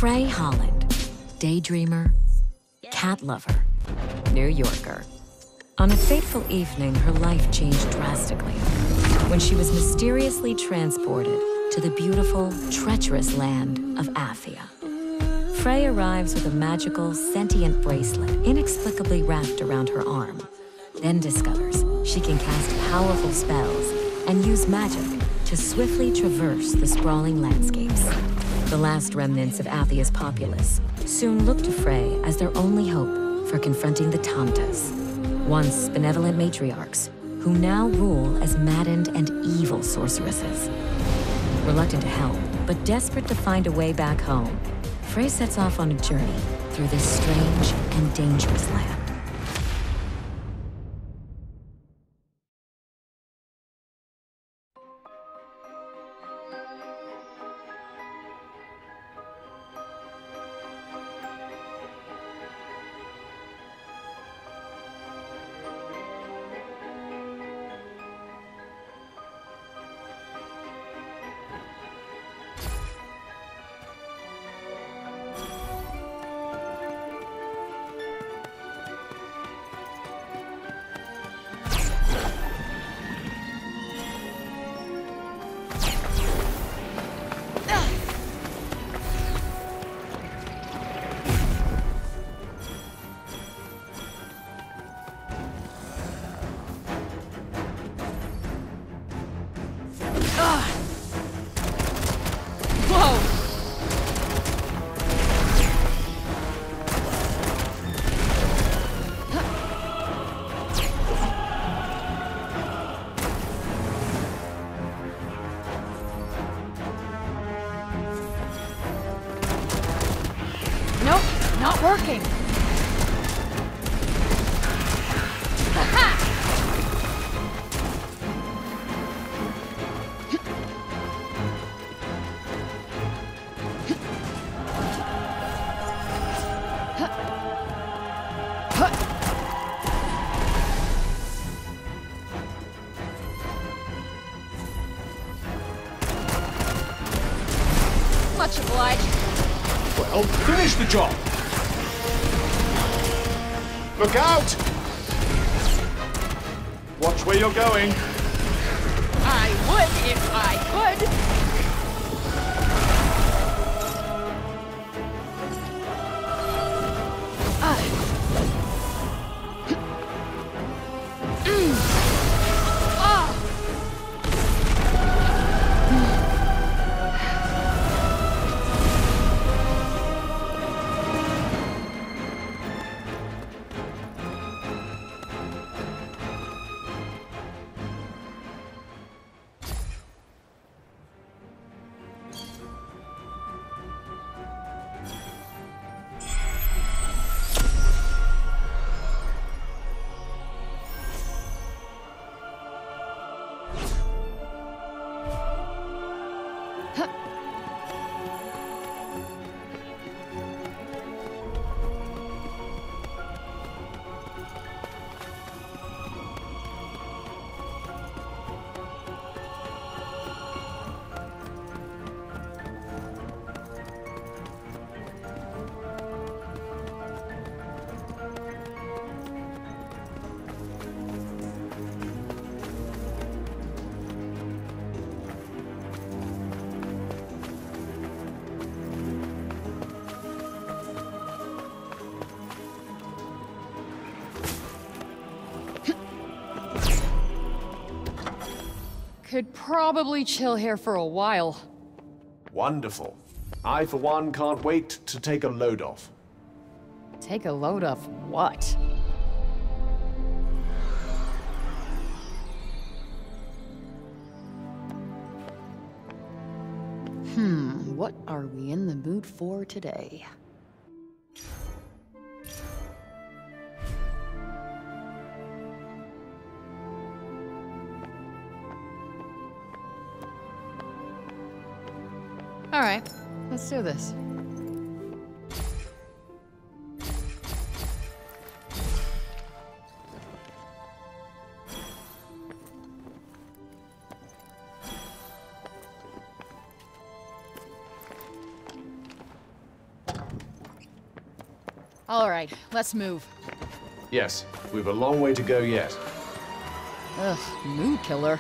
Frey Holland, daydreamer, cat lover, New Yorker. On a fateful evening, her life changed drastically when she was mysteriously transported to the beautiful, treacherous land of Athia. Frey arrives with a magical, sentient bracelet inexplicably wrapped around her arm, then discovers she can cast powerful spells and use magic to swiftly traverse the sprawling landscapes. The last remnants of Athia's populace soon look to Frey as their only hope for confronting the Tantas, once benevolent matriarchs who now rule as maddened and evil sorceresses. Reluctant to help, but desperate to find a way back home, Frey sets off on a journey through this strange and dangerous land. Not working! Much obliged. Well, finish the job! Look out! Watch where you're going. I would if I could. Could probably chill here for a while. Wonderful. I, for one, can't wait to take a load off. Take a load of what? What are we in the mood for today? All right, let's do this. All right, let's move. Yes, we've a long way to go yet. Ugh, mood killer.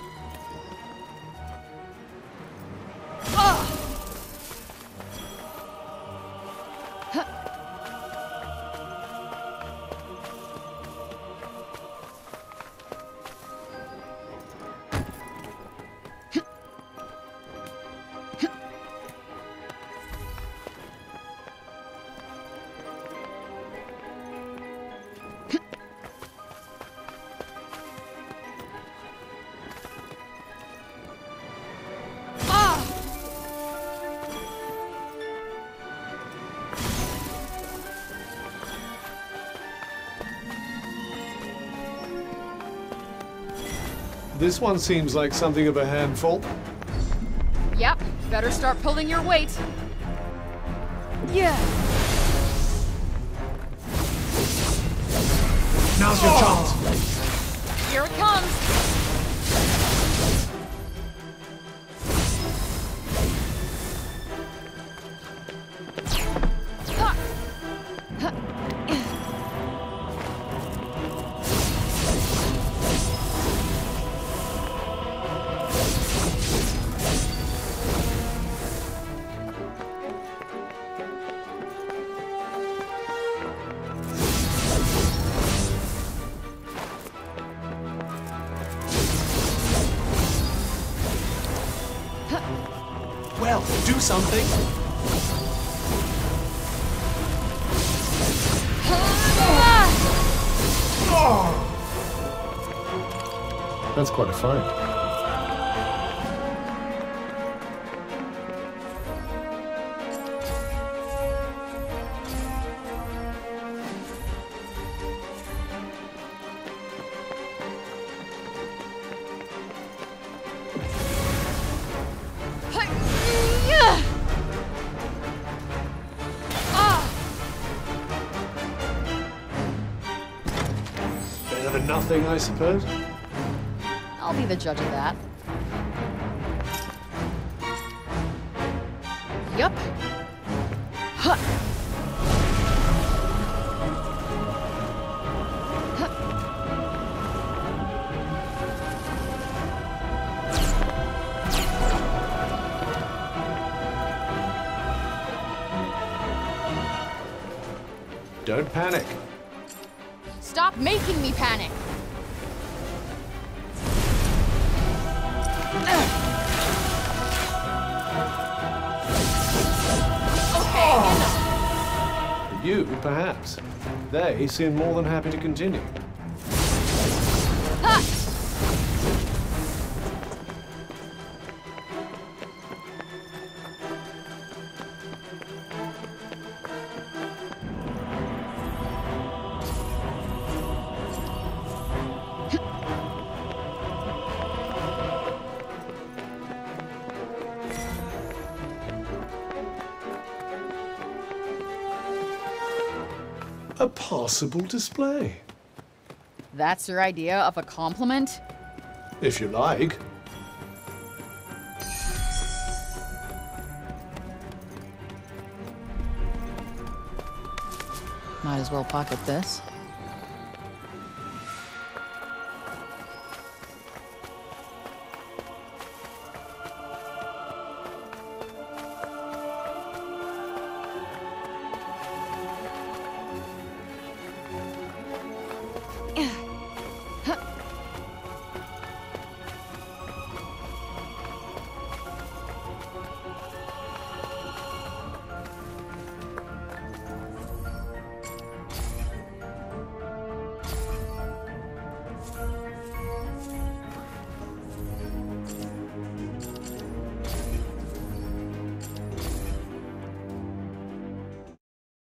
This one seems like something of a handful. Yep, better start pulling your weight. Yeah. Now's your chance. Here it comes. Well, do something. That's quite a fight. Better than nothing, I suppose. I'll be the judge of that. Yup. Huh. Don't panic. Stop making me panic. Okay, enough. For you, perhaps. They seem more than happy to continue. Ha! A passable display, That's your idea of a compliment? if you like. Might as well pocket this.